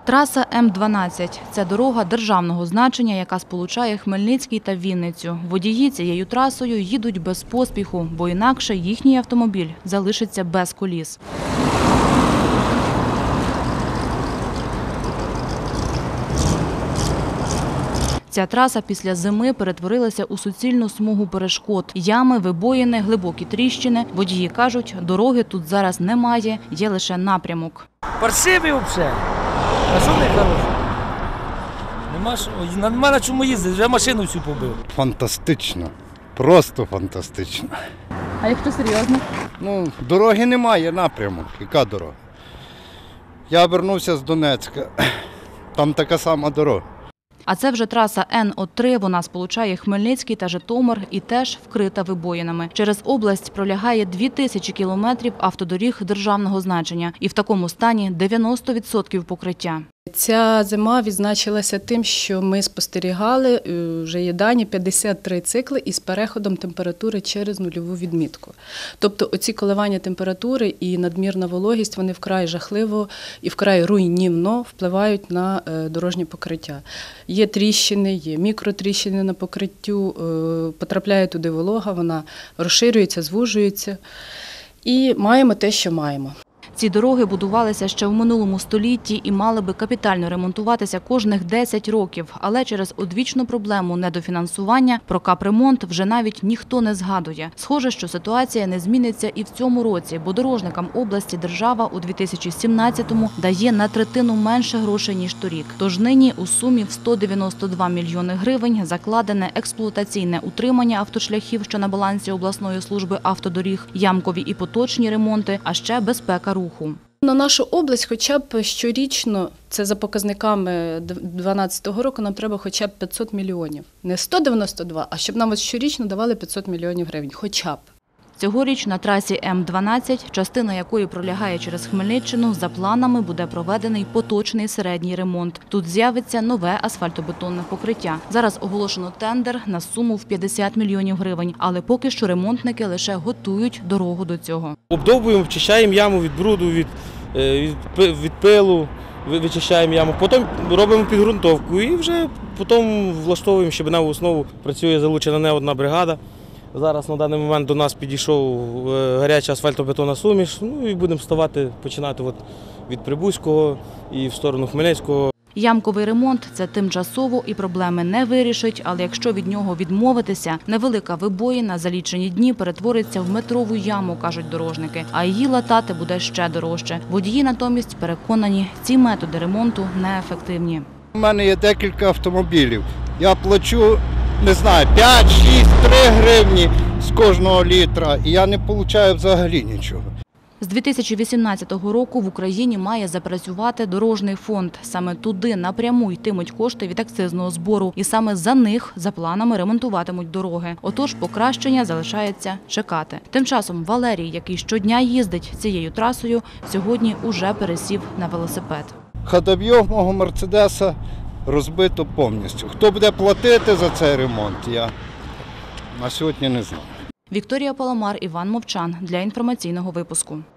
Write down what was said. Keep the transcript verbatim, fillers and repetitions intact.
Траса М дванадцять – це дорога державного значення, яка сполучає Хмельницький та Вінницю. Водії цією трасою їдуть без поспіху, бо інакше їхній автомобіль залишиться без коліс. Ця траса після зими перетворилася у суцільну смугу перешкод. Ями, вибоїни, глибокі тріщини. Водії кажуть, дороги тут зараз немає, є лише напрямок. Паршивий взагалі. А що не хороше? Нема, що, нема на чому їздити, вже машину всю побив. Фантастично. Просто фантастично. А якщо серйозно? Ну, дороги немає, напрямок. Яка дорога? Я вернувся з Донецька. Там така сама дорога. А це вже траса Н О три, вона сполучає Хмельницький та Житомир і теж вкрита вибоїнами. Через область пролягає дві тисячі кілометрів автодоріг державного значення. І в такому стані дев'яносто відсотків покриття. Ця зима відзначилася тим, що ми спостерігали, вже є дані, п'ятдесят три цикли із переходом температури через нульову відмітку. Тобто оці коливання температури і надмірна вологість, вони вкрай жахливо і вкрай руйнівно впливають на дорожнє покриття. Є тріщини, є мікротріщини на покриттю, потрапляє туди волога, вона розширюється, звужується і маємо те, що маємо. Ці дороги будувалися ще в минулому столітті і мали би капітально ремонтуватися кожних десять років. Але через одвічну проблему недофінансування про капремонт вже навіть ніхто не згадує. Схоже, що ситуація не зміниться і в цьому році, бо дорожникам області держава у дві тисячі сімнадцятому дає на третину менше грошей, ніж торік. Тож нині у сумі в сто дев'яносто два мільйони гривень закладене експлуатаційне утримання автошляхів, що на балансі обласної служби автодоріг, ямкові і поточні ремонти, а ще безпека руху. На нашу область хоча б щорічно, це за показниками дві тисячі дванадцятого року, нам треба хоча б п'ятсот мільйонів. Не сто дев'яносто два, а щоб нам ось щорічно давали п'ятсот мільйонів гривень, хоча б. Цьогоріч на трасі М дванадцять, частина якої пролягає через Хмельниччину, за планами буде проведений поточний середній ремонт. Тут з'явиться нове асфальтобетонне покриття. Зараз оголошено тендер на суму в п'ятдесят мільйонів гривень, але поки що ремонтники лише готують дорогу до цього. Обдовбуємо, вичищаємо яму від бруду, від, від, від пилу, вичищаємо яму, потім робимо підґрунтовку і вже потім влаштовуємо щебеневу основу. Працює залучена не одна бригада. Зараз на даний момент до нас підійшов гаряча асфальтобетонна суміш, ну і будемо ставати, починати от від Прибузького і в сторону Хмельницького. Ямковий ремонт – це тимчасово і проблеми не вирішить, але якщо від нього відмовитися, невелика вибоїна за лічені дні перетвориться в метрову яму, кажуть дорожники, а її латати буде ще дорожче. Водії натомість переконані, ці методи ремонту неефективні. У мене є декілька автомобілів. Я плачу, не знаю, п'ять, шість, три гривні з кожного літра, і я не отримую взагалі нічого. З дві тисячі вісімнадцятого року в Україні має запрацювати дорожній фонд. Саме туди напряму йтимуть кошти від акцизного збору. І саме за них, за планами, ремонтуватимуть дороги. Отож, покращення залишається чекати. Тим часом Валерій, який щодня їздить цією трасою, сьогодні уже пересів на велосипед. Ходов'йов мого Мерседеса розбито повністю. Хто буде платити за цей ремонт, я на сьогодні не знаю. Вікторія Паламар, Іван Мовчан для інформаційного випуску.